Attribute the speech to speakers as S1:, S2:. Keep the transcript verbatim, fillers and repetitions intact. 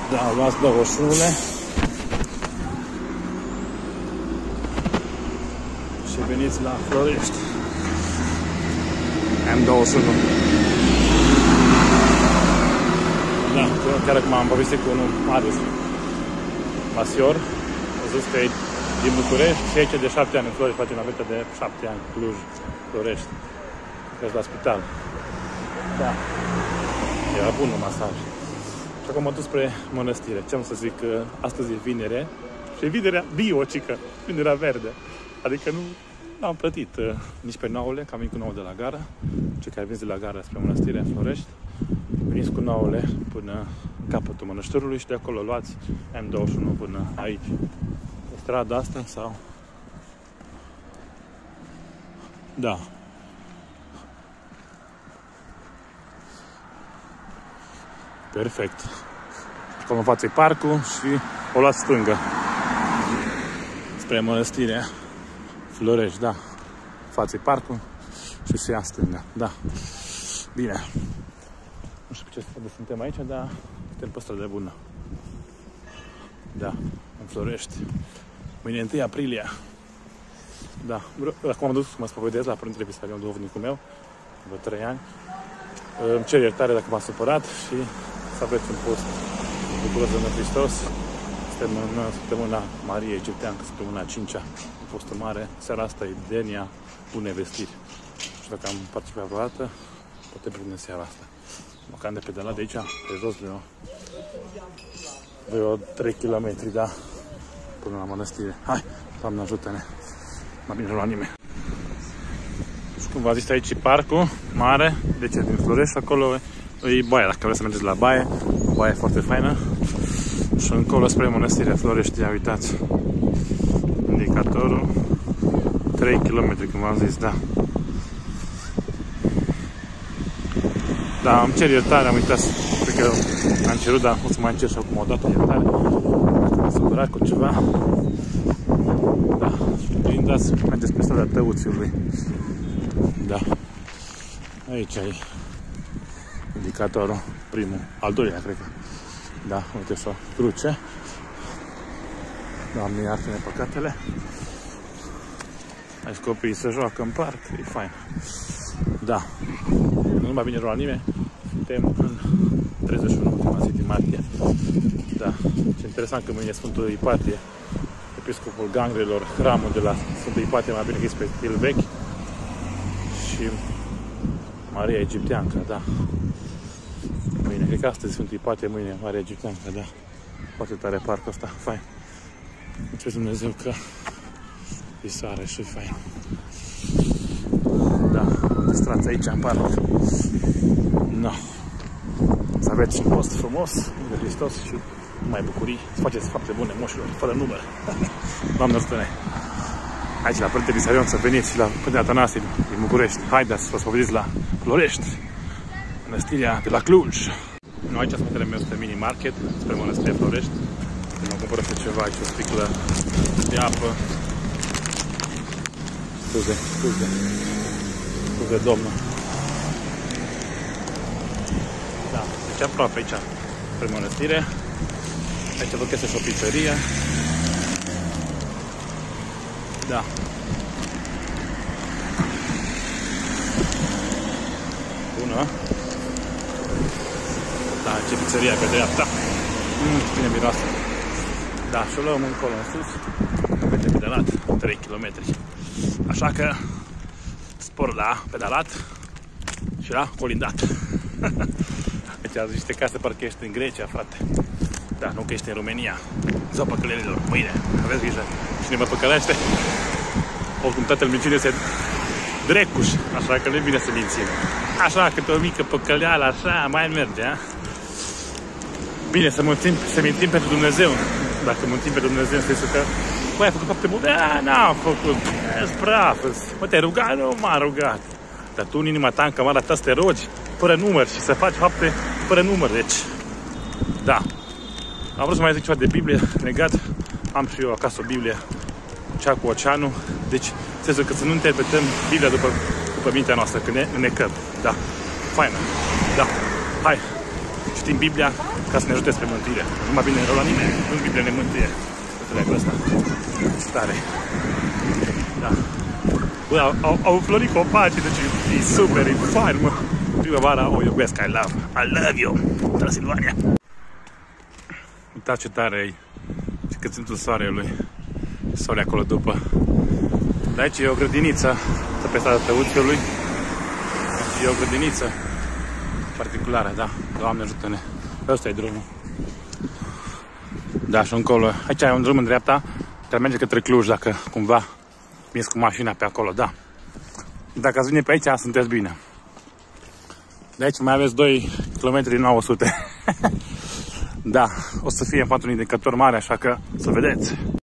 S1: Da, luați douăzeci și unu și veniți la Florești. M douăzeci și unu. Da, chiar acum am povestit cu unul Marius Masior. A zis că e din București și aici de șapte ani în Florești, face naveta de șapte ani, Cluj, Florești. Crezi la spital. Da. Era bun un masaj. Și acum m-am dus spre mănăstire. Ce am să zic? Astăzi e vinere. Și e vinerea bio, cică. Vinerea verde. Adică nu am plătit uh, nici pe nouăle, că am venit cu nouă de la gara. Cei care vin de la gara spre mănăstire în Florești, veniți cu nouăle până capătul mănăștirului și de acolo luați M douăzeci și unu până aici. Pe strada asta sau... Da. Perfect. Acolo în față e parcul și o luați stângă spre mănăstirea Florești, da. Față e parcul și se ia stânga, da. Bine. Nu știu pe ce stradă suntem aici, dar suntem pe stradă bună. Da, în Florești. Mâine e întâi aprilie. Da, acum am dus să mă spovedez la Părintele Pisarion, duhovnicul meu, după trei ani. Îmi cer iertare dacă m-am supărat și să aveți un post bucuros de Hristos. Suntem în săptămâna Mariei Egipteancă, săptămâna a cincea, postul mare. Seara asta e Denia Bune Vestiri. Nu știu dacă am participat vreodată, poate prinde seara asta. Mă cam de pedalat de aici, pe jos, vreo, vreo trei kilometri, da, până la mănăstire. Hai, Doamne ajută-ne! Mai bine nu la nimeni. Și cum v-am zis, aici e parcul mare, deci din Florești, acolo e baia, dacă vreți să mergeți la baie, o baie foarte faină. Și încolo spre mănăstirea Florești, ia uitați, indicatorul, trei kilometri, cum v-am zis, da. Da, îmi cer iertare, am uitat, cred că am cerut, dar o să mai încerc și acum o dată iertare, dacă m-am supărat cu ceva. Da, blindați, mergeți pe strada Tăuțiului. Da, aici e indicatorul, primul, al doilea, cred că. Da, uite așa, cruce. Doamne, iartă-ne păcatele. Aici copiii se joacă în parc, e fain. Da, nu mai vine rău la nimeni. Suntem în treizeci și unu, ultima zi din martie. Da, ce interesant că mâine Sfântul Ipatie, episcopul Gangrelor, hramul de la Sfântul Ipatie, mai bine că este pe stil vechi. Și Maria Egipteancă, da. Mâine, cred că astăzi Sfântul Ipatie, mâine Maria Egipteancă, da. Foarte tare parcul ăsta, fain. Mulțumesc Dumnezeu că e soare și fain. Da, distrați aici în parc. No. Să aveți un post frumos de Hristos și mai bucurii. Să faceți fapte bune, moșilor, fără număr. Doamne ajută-ne! Aici la Părintele Pisarion să veniți la Părintele Atanasie din București. Haideți să vă spovediți la Florești, mănăstirea de la Cluj. Nu, aici spatele meu este mini market spre mănăstirea Florești. Mă cumpără pe ceva aici, o sticlă de apă. Scuze, scuze, scuze, domnul. Da, deci aproape aici, spre mănăstire. Aici văd că este și o pizzerie. Da. Bună. Da, ce pizzeria pe dreapta. Mmm, bine miroase. Da, și o luăm încolo în sus. Uite, pedalat, trei kilometri. Așa că spor la pedalat și la colindat. Deci azi niște case, parcă ești în Grecia, frate. Da, nu că ești în România. Zău păcălelilor, mâine, aveți grijă. Cine mă păcălește, oricum tatăl minciunii este drecuș, așa că nu-i bine să mințim. Așa, câte o mică păcăleală, așa, mai merge, a? Bine, să mințim, să mințim pentru Dumnezeu. Dacă mințim pentru Dumnezeu, înseamnă că băi, ai făcut fapte bune? Da, n-am făcut. Ești brav. Mă, te-ai rugat? Nu m-am rugat. Dar tu în inima ta, în camara ta, să te rogi fără număr și să faci fapte fără număr. Deci, da. Am vrut să mai zic ceva de Biblie legat. Am și eu acasă o Biblie, cea cu oceanul. Deci, trebuie că să nu interpretăm Biblia după, după mintea noastră, că ne înnecăm. Da. Faină. Da. Hai. Citim citim Biblia ca să ne ajute spre mântuire. Nu mai bine rău la nimeni, nu Biblia ne mântuie. Înțeleg ăsta. Tare. Da. Bă, au, au, au florit copacii, deci e super, e fain, mă. Primăvara o iubesc, I love, I love you, Transilvania. Uitați ce tare e, și cât sunt soarelui, soare acolo după. De aici e o grădiniță, pe strada Tăuțiului, e o grădiniță particulară, da, Doamne ajută-ne. Ăsta e drumul. Da, și încolo, aici ai un drum în dreapta, care merge către Cluj, dacă cumva vin cu mașina pe acolo, da. Dacă ați vine pe aici, sunteți bine. De aici mai aveți doi kilometri nouă sute. Da, o să fie în fapt un indicator mare, așa că să vedeți.